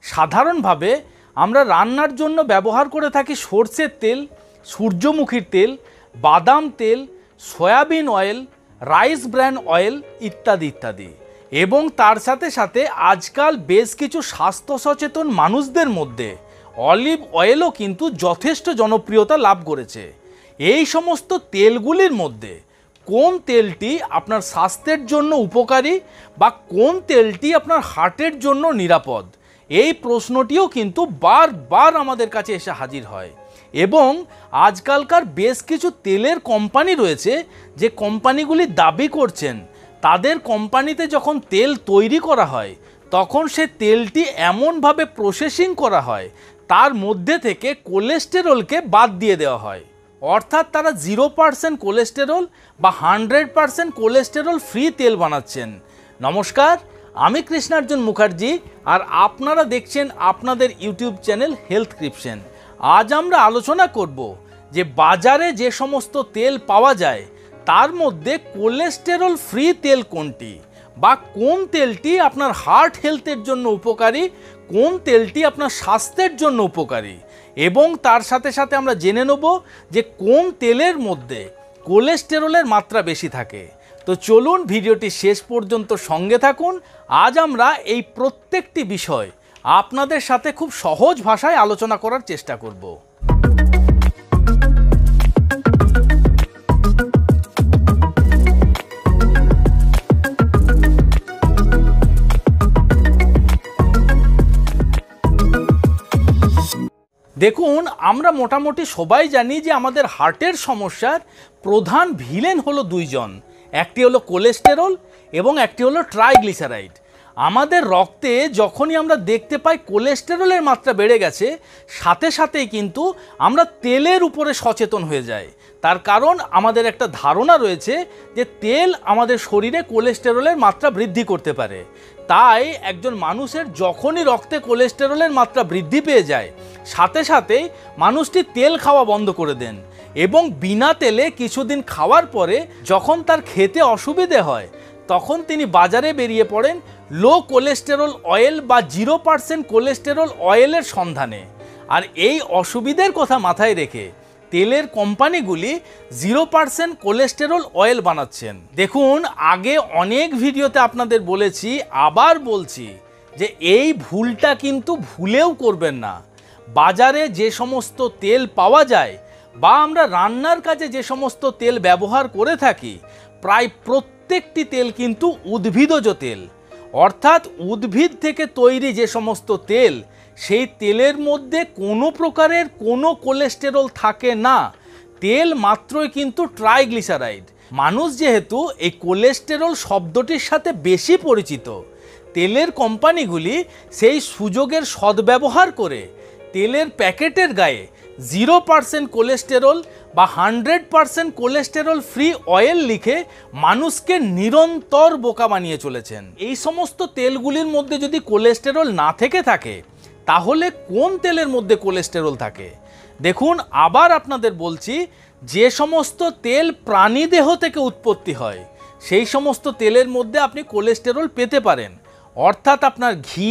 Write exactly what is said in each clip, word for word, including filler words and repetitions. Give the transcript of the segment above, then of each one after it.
সাধারণভাবে আমরা রান্নার জন্য ব্যবহার করে থাকি সরষের তেল, সূর্যমুখীর তেল, বাদাম তেল, soybean oil, rice bran oil ইত্যাদি ইত্যাদি। এবং তার সাথে সাথে আজকাল বেশ কিছু স্বাস্থ্য সচেতন মানুষদের মধ্যে অলিভ অয়েলও কিন্তু যথেষ্ট জনপ্রিয়তা লাভ করেছে। এই সমস্ত তেলগুলির মধ্যে কোন তেলটি আপনার স্বাস্থ্যের জন্য উপকারী বা কোন তেলটি আপনার হার্টের জন্য নিরাপদ, এই প্রশ্নটিও কিন্তু বারবার আমাদের কাছে এসে হাজির হয়। এবং আজকালকার বেশ কিছু তেলের কোম্পানি রয়েছে যে কোম্পানিগুলি দাবি করছেন তাদের কোম্পানিতে যখন তেল তৈরি করা হয় তখন সে তেলটি এমনভাবে প্রসেসিং করা হয় তার মধ্যে থেকে কোলেস্টেরলকে বাদ দিয়ে দেওয়া হয়, অর্থাৎ তারা জিরো পার্সেন্ট কোলেস্টেরল বা হান্ড্রেড পার্সেন্ট কোলেস্টেরল ফ্রি তেল বানাচ্ছেন। নমস্কার, আমি কৃষ্ণার্জুন মুখার্জি আর আপনারা দেখছেন আপনাদের ইউটিউব চ্যানেল হেলথক্রিপশন। আজ আমরা আলোচনা করব যে বাজারে যে সমস্ত তেল পাওয়া যায় তার মধ্যে কোলেস্টেরল ফ্রি তেল কোনটি, বা কোন তেলটি আপনার হার্ট হেলথের জন্য উপকারী, কোন তেলটি আপনার স্বাস্থ্যের জন্য উপকারী, এবং তার সাথে সাথে আমরা জেনে নেব যে কোন তেলের মধ্যে কোলেস্টেরলের মাত্রা বেশি থাকে। তো চলুন ভিডিওটি শেষ পর্যন্ত সঙ্গে থাকুন। আজ আমরা এই প্রত্যেকটি বিষয় আপনাদের সাথে খুব সহজ ভাষায় আলোচনা করার চেষ্টা করব। দেখুন, আমরা মোটামুটি সবাই জানি যে আমাদের হার্টের সমস্যার প্রধান ভিলেন হলো দুইজন, একটি হলো কোলেস্টেরল এবং একটি হলো ট্রাইগ্লিসারাইড। আমাদের রক্তে যখনই আমরা দেখতে পাই কোলেস্টেরলের মাত্রা বেড়ে গেছে, সাথে সাথেই কিন্তু আমরা তেলের উপরে সচেতন হয়ে যাই। তার কারণ আমাদের একটা ধারণা রয়েছে যে তেল আমাদের শরীরে কোলেস্টেরলের মাত্রা বৃদ্ধি করতে পারে। তাই একজন মানুষের যখনই রক্তে কোলেস্টেরলের মাত্রা বৃদ্ধি পেয়ে যায় সাথে সাথেই মানুষটি তেল খাওয়া বন্ধ করে দেন, এবং বিনা তেলে কিছুদিন খাওয়ার পরে যখন তার খেতে অসুবিধে হয় তখন তিনি বাজারে বেরিয়ে পড়েন লো কোলেস্টেরল অয়েল বা জিরো পার্সেন্ট কোলেস্টেরল অয়েলের সন্ধানে। আর এই অসুবিধের কথা মাথায় রেখে তেলের কোম্পানিগুলি জিরো পার্সেন্ট কোলেস্টেরল অয়েল বানাচ্ছেন। দেখুন, আগে অনেক ভিডিওতে আপনাদের বলেছি, আবার বলছি যে এই ভুলটা কিন্তু ভুলেও করবেন না। বাজারে যে সমস্ত তেল পাওয়া যায় বা আমরা রান্নার কাজে যে সমস্ত তেল ব্যবহার করে থাকি প্রায় প্রত্যেকটি তেল কিন্তু উদ্ভিদজ তেল, অর্থাৎ উদ্ভিদ থেকে তৈরি যে সমস্ত তেল সেই তেলের মধ্যে কোনো প্রকারের কোনো কোলেস্টেরল থাকে না। তেল মাত্রই কিন্তু ট্রাইগ্লিসারাইড। মানুষ যেহেতু এই কোলেস্টেরল শব্দটির সাথে বেশি পরিচিত, তেলের কোম্পানিগুলি সেই সুযোগের সদ্ব্যবহার করে তেলের প্যাকেটের গায়ে জিরো পার্সেন্ট কোলেস্টেরল বা hundred percent cholesterol free oil লিখে মানুষকে নিরন্তর বোকা বানিয়ে চলেছেন। এই সমস্ত তেলগুলির মধ্যে যদি কোলেস্টেরল না থেকে থাকে তাহলে কোন তেলের মধ্যে কোলেস্টেরল থাকে? দেখুন, আবার আপনাদের বলছি, যে সমস্ত তেল প্রাণীদেহ থেকে উৎপত্তি হয় সেই সমস্ত তেলের মধ্যে আপনি কোলেস্টেরল পেতে পারেন, অর্থাৎ আপনার ঘি,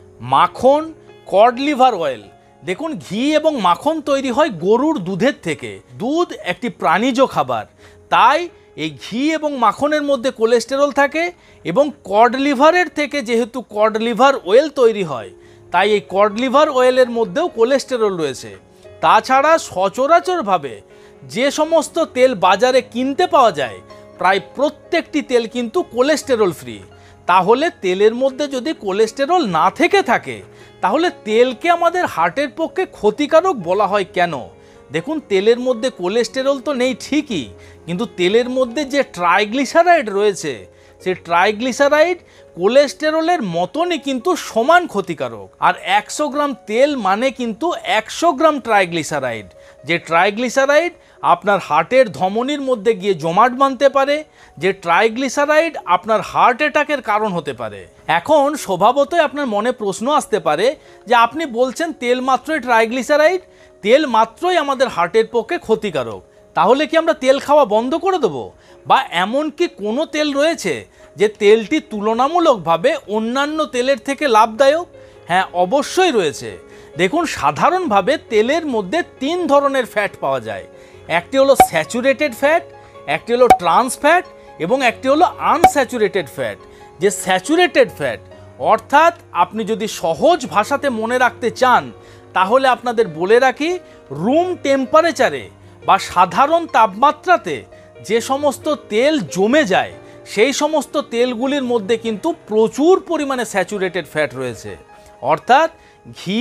মাখন, কড লিভার অয়েল। দেখুন, ঘি এবং মাখন তৈরি হয় গরুর দুধের থেকে। দুধ একটি প্রাণীজ খাবার, তাই এই ঘি এবং মাখনের মধ্যে কোলেস্টেরল থাকে, এবং কড লিভারের থেকে যেহেতু কড লিভার অয়েল তৈরি হয় তাই এই কড লিভার অয়েলের মধ্যেও কোলেস্টেরল রয়েছে। তাছাড়া সচরাচরভাবে যে সমস্ত তেল বাজারে কিনতে পাওয়া যায় প্রায় প্রত্যেকটি তেল কিন্তু কোলেস্টেরল ফ্রি। তাহলে তেলের মধ্যে যদি কোলেস্টেরল না থেকে থাকে তাহলে তেলকে আমাদের হার্টের পক্ষে ক্ষতিকারক বলা হয় কেন? দেখুন, তেলের মধ্যে কোলেস্টেরল তো নেই ঠিকই, কিন্তু তেলের মধ্যে যে ট্রাইগ্লিসারাইড রয়েছে সেই ট্রাইগ্লিসারাইড কোলেস্টেরলের মতনই কিন্তু সমান ক্ষতিকারক। আর একশো গ্রাম তেল মানে কিন্তু একশো গ্রাম ট্রাইগ্লিসারাইড, যে ট্রাইগ্লিসারাইড আপনার হার্টের ধমনির মধ্যে গিয়ে জমাট বাঁধতে পারে, যে ট্রাইগ্লিসারাইড আপনার হার্ট অ্যাটাকের কারণ হতে পারে। এখন স্বভাবতই আপনার মনে প্রশ্ন আসতে পারে যে আপনি বলছেন তেল মাত্রই ট্রাইগ্লিসারাইড, তেল মাত্রই আমাদের হার্টের পক্ষে ক্ষতিকারক, তাহলে কি আমরা তেল খাওয়া বন্ধ করে দেবো? বা এমন কি কোনো তেল রয়েছে যে তেলটি তুলনামূলকভাবে অন্যান্য তেলের থেকে লাভদায়ক? হ্যাঁ, অবশ্যই রয়েছে। দেখুন, সাধারণভাবে তেলের মধ্যে তিন ধরনের ফ্যাট পাওয়া যায়। একটি হলো স্যাচুরেটেড ফ্যাট, একটি হলো ট্রান্স ফ্যাট এবং একটি হলো আনস্যাচুরেটেড ফ্যাট। যে স্যাচুরেটেড ফ্যাট অর্থাৎ আপনি যদি সহজ ভাষাতে মনে রাখতে চান তাহলে আপনাদের বলে রাখি, রুম টেম্পারেচারে বা সাধারণ তাপমাত্রাতে যে সমস্ত তেল জমে যায় সেই সমস্ত তেলগুলির মধ্যে কিন্তু প্রচুর পরিমাণে স্যাচুরেটেড ফ্যাট রয়েছে। অর্থাৎ ঘি,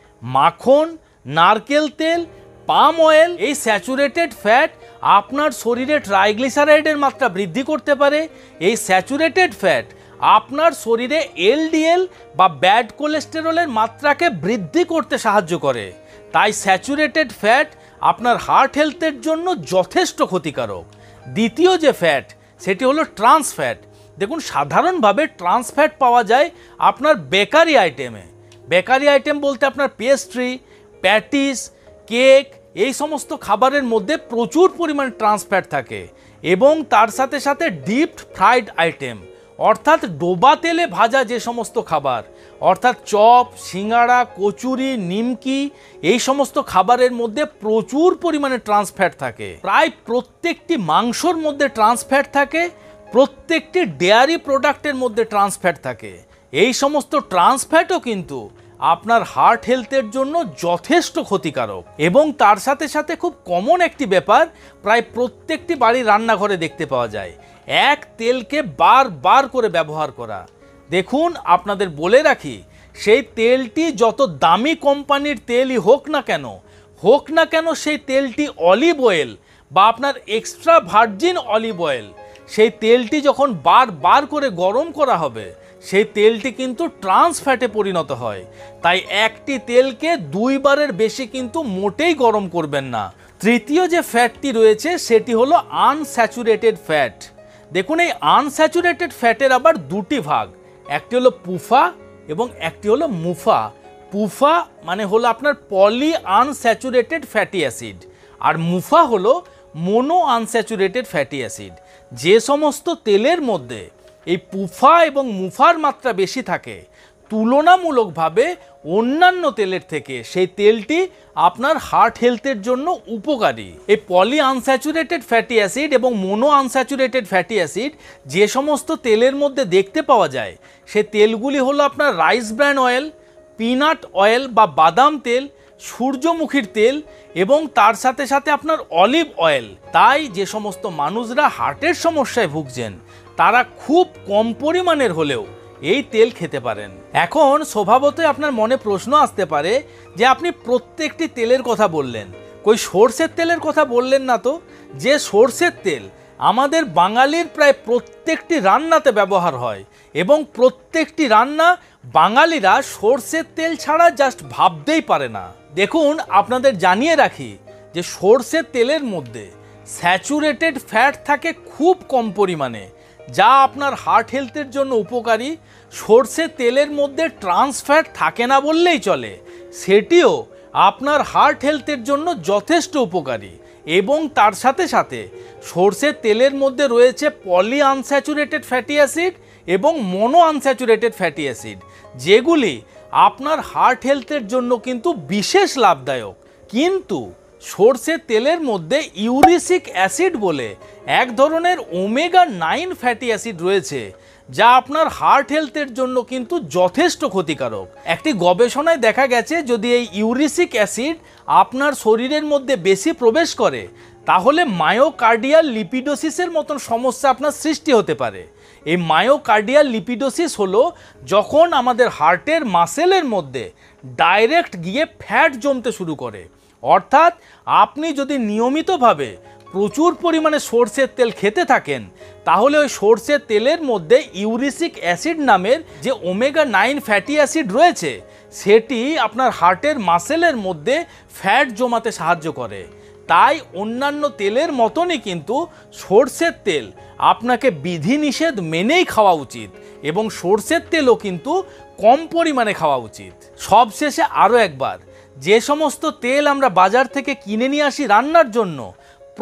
মাখন, নারকেল তেল, পাম অয়েল, এই স্যাচুরেটেড ফ্যাট আপনার শরীরে ট্রাইগ্লিসারাইডের মাত্রা বৃদ্ধি করতে পারে। এই স্যাচুরেটেড ফ্যাট আপনার শরীরে এলডিএল বা ব্যাড কোলেস্টেরলের মাত্রাকে বৃদ্ধি করতে সাহায্য করে। তাই স্যাচুরেটেড ফ্যাট আপনার হার্ট হেলথের জন্য যথেষ্ট ক্ষতিকারক। দ্বিতীয় যে ফ্যাট সেটি হলো ট্রান্স ফ্যাট। দেখুন, সাধারণভাবে ট্রান্স ফ্যাট পাওয়া যায় আপনার বেকারি আইটেমে। বেকারি আইটেম বলতে আপনার পেস্ট্রি, প্যাটিস, কেক, এই সমস্ত খাবারের মধ্যে প্রচুর পরিমাণে ট্রান্স ফ্যাট থাকে। এবং তার সাথে সাথে ডিপড ফ্রাইড আইটেম অর্থাৎ ডোবা তেলে ভাজা যে সমস্ত খাবার, অর্থাৎ চপ, সিঙ্গাড়া, কচুরি, নিমকি, এই সমস্ত খাবারের মধ্যে প্রচুর পরিমাণে ট্রান্স ফ্যাট থাকে। প্রায় প্রত্যেকটি মাংসর মধ্যে ট্রান্স ফ্যাট থাকে, প্রত্যেকটি ডেয়ারি প্রোডাক্টের মধ্যে ট্রান্স ফ্যাট থাকে। এই সমস্ত ট্রান্স ফ্যাটও কিন্তু আপনার হার্ট হেলথের জন্য যথেষ্ট ক্ষতিকারক। এবং তার সাথে সাথে খুব কমন একটি ব্যাপার প্রায় প্রত্যেকটি বাড়ির রান্নাঘরে দেখতে পাওয়া যায়, এক তেলকে বারবার করে ব্যবহার করা। দেখুন, আপনাদের বলে রাখি, সেই তেলটি যত দামি কোম্পানির তেলই হোক না কেন হোক না কেন সেই তেলটি অলিভ অয়েল বা আপনার এক্সট্রা ভার্জিন অলিভ অয়েল, সেই তেলটি যখন বারবার করে গরম করা হবে সেই তেলটি কিন্তু ট্রান্স ফ্যাটে পরিণত হয়। তাই একটি তেলকে দুইবারের বেশি কিন্তু মোটেই গরম করবেন না। তৃতীয় যে ফ্যাটটি রয়েছে সেটি হলো আনস্যাচুরেটেড ফ্যাট। দেখুন, এই আনস্যাচুরেটেড ফ্যাটের আবার দুটি ভাগ, একটি হলো পুফা এবং একটি হলো মুফা। পুফা মানে হলো আপনার পলি আনস্যাচুরেটেড ফ্যাটি অ্যাসিড, আর মুফা হলো মোনো আনস্যাচুরেটেড ফ্যাটি অ্যাসিড। যে সমস্ত তেলের মধ্যে এই পুফা এবং মুফার মাত্রা বেশি থাকে তুলনামূলকভাবে অন্যান্য তেলের থেকে, সেই তেলটি আপনার হার্ট হেলথের জন্য উপকারী। এই পলি আনস্যাচুরেটেড ফ্যাটি অ্যাসিড এবং মোনো আনস্যাচুরেটেড ফ্যাটি অ্যাসিড যে সমস্ত তেলের মধ্যে দেখতে পাওয়া যায় সে তেলগুলি হলো আপনার rice bran oil, peanut oil বা বাদাম তেল, সূর্যমুখীর তেল এবং তার সাথে সাথে আপনার অলিভ অয়েল। তাই যে সমস্ত মানুষরা হার্টের সমস্যায় ভুগছেন তারা খুব কম পরিমাণের হলেও এই তেল খেতে পারেন। এখন স্বভাবতই আপনার মনে প্রশ্ন আসতে পারে যে আপনি প্রত্যেকটি তেলের কথা বললেন, কই সর্ষের তেলের কথা বললেন না তো? যে সর্ষের তেল আমাদের বাঙালির প্রায় প্রত্যেকটি রান্নাতে ব্যবহার হয় এবং প্রত্যেকটি রান্না বাঙালিরা সর্ষের তেল ছাড়া জাস্ট ভাবতেই পারে না। দেখুন, আপনাদের জানিয়ে রাখি যে সর্ষের তেলের মধ্যে স্যাচুরেটেড ফ্যাট থাকে খুব কম পরিমাণে, যা আপনার হার্ট হেলথের জন্য উপকারী। সর্ষের তেলের মধ্যে ট্রান্স ফ্যাট থাকে না বললেই চলে, সেটিও আপনার হার্ট হেলথের জন্য যথেষ্ট উপকারী। এবং তার সাথে সাথে সর্ষের তেলের মধ্যে রয়েছে পলি আনস্যাচুরেটেড ফ্যাটি অ্যাসিড এবং মোনো আনস্যাচুরেটেড ফ্যাটি অ্যাসিড, যেগুলি আপনার হার্ট হেলথের জন্য কিন্তু বিশেষ লাভদায়ক। কিন্তু সর্ষের তেলের মধ্যে ইউরিসিক অ্যাসিড বলে এক ধরনের ওমেগা নাইন ফ্যাটি অ্যাসিড রয়েছে, যা আপনার হার্ট হেলথের জন্য কিন্তু যথেষ্ট ক্ষতিকারক। একটি গবেষণায় দেখা গেছে যদি এই ইউরিসিক অ্যাসিড আপনার শরীরের মধ্যে বেশি প্রবেশ করে তাহলে মায়োকার্ডিয়াল লিপিডোসিসের মতন সমস্যা আপনার সৃষ্টি হতে পারে। এই মায়োকার্ডিয়াল লিপিডোসিস হলো যখন আমাদের হার্টের মাসেলের মধ্যে ডাইরেক্ট গিয়ে ফ্যাট জমতে শুরু করে। অর্থাৎ আপনি যদি নিয়মিতভাবে প্রচুর পরিমাণে সর্ষের তেল খেতে থাকেন তাহলে ওই সর্ষের তেলের মধ্যে ইউরিসিক অ্যাসিড নামের যে ওমেগা নাইন ফ্যাটি অ্যাসিড রয়েছে সেটি আপনার হার্টের মাসেলের মধ্যে ফ্যাট জমাতে সাহায্য করে। তাই অন্যান্য তেলের মতনই কিন্তু সর্ষের তেল আপনাকে বিধিনিষেধ মেনেই খাওয়া উচিত এবং সর্ষের তেলও কিন্তু কম পরিমাণে খাওয়া উচিত। সবশেষে আরও একবার, যে সমস্ত তেল আমরা বাজার থেকে কিনে নিয়ে আসি রান্নার জন্য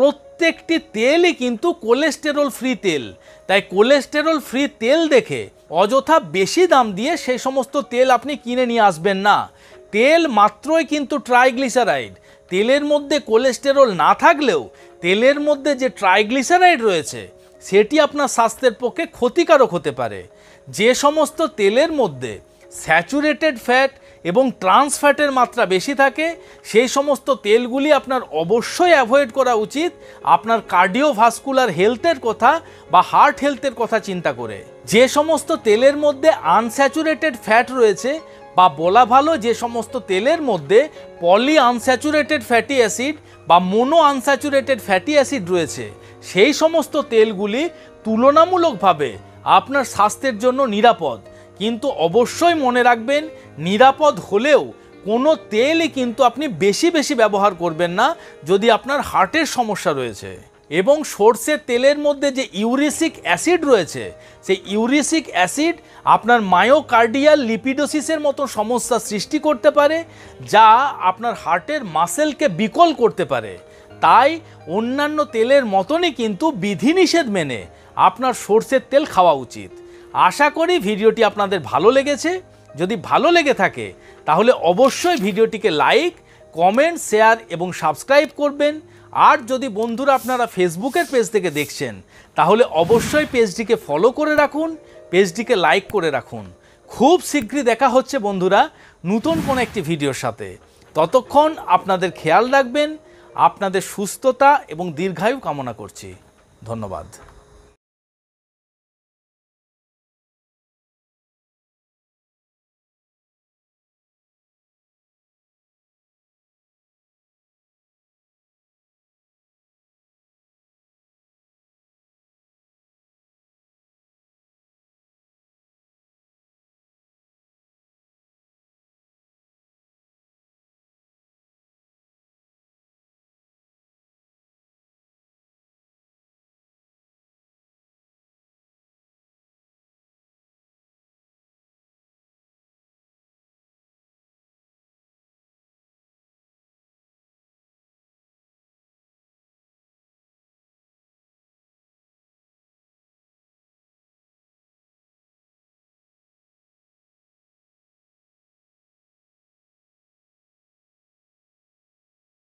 প্রত্যেকটি তেলই কিন্তু কোলেস্টেরল ফ্রি তেল। তাই কোলেস্টেরল ফ্রি তেল দেখে অযথা বেশি দাম দিয়ে সেই সমস্ত তেল আপনি কিনে নিয়ে আসবেন না। তেল মাত্রই কিন্তু ট্রাইগ্লিসারাইড। তেলের মধ্যে কোলেস্টেরল না থাকলেও তেলের মধ্যে যে ট্রাইগ্লিসারাইড রয়েছে সেটি আপনার স্বাস্থ্যের পক্ষে ক্ষতিকারক হতে পারে। যে সমস্ত তেলের মধ্যে স্যাচুরেটেড ফ্যাট এবং ট্রান্স ফ্যাটের মাত্রা বেশি থাকে সেই সমস্ত তেলগুলি আপনার অবশ্যই অ্যাভয়েড করা উচিত আপনার কার্ডিওভাস্কুলার হেলথের কথা বা হার্ট হেলথের কথা চিন্তা করে। যে সমস্ত তেলের মধ্যে আনস্যাচুরেটেড ফ্যাট রয়েছে বা বলা ভালো যে সমস্ত তেলের মধ্যে পলি আনস্যাচুরেটেড ফ্যাটি অ্যাসিড বা মোনো আনস্যাচুরেটেড ফ্যাটি অ্যাসিড রয়েছে সেই সমস্ত তেলগুলি তুলনামূলকভাবে আপনার স্বাস্থ্যের জন্য নিরাপদ। কিন্তু অবশ্যই মনে রাখবেন, নিরাপদ হলেও কোনো তেলই কিন্তু আপনি বেশি বেশি ব্যবহার করবেন না যদি আপনার হার্টের সমস্যা রয়েছে। এবং সর্ষের তেলের মধ্যে যে ইউরিসিক অ্যাসিড রয়েছে সেই ইউরিসিক অ্যাসিড আপনার মায়োকার্ডিয়াল লিপিডোসিসের মতো সমস্যা সৃষ্টি করতে পারে যা আপনার হার্টের মাসেলকে বিকল করতে পারে। তাই অন্যান্য তেলের মতনই কিন্তু বিধিনিষেধ মেনে আপনার সর্ষের তেল খাওয়া উচিত। আশা করি ভিডিওটি আপনাদের ভালো লেগেছে। যদি ভালো লেগে থাকে তাহলে অবশ্যই ভিডিওটিকে লাইক, কমেন্ট, শেয়ার এবং সাবস্ক্রাইব করবেন। আর যদি বন্ধুরা আপনারা ফেসবুকের পেজ থেকে দেখছেন তাহলে অবশ্যই পেজটিকে ফলো করে রাখুন, পেজটিকে লাইক করে রাখুন। খুব শীঘ্রই দেখা হচ্ছে বন্ধুরা নতুন কোনো একটি ভিডিওর সাথে। ততক্ষণ আপনাদের খেয়াল রাখবেন। আপনাদের সুস্থতা এবং দীর্ঘায়ু কামনা করছি। ধন্যবাদ।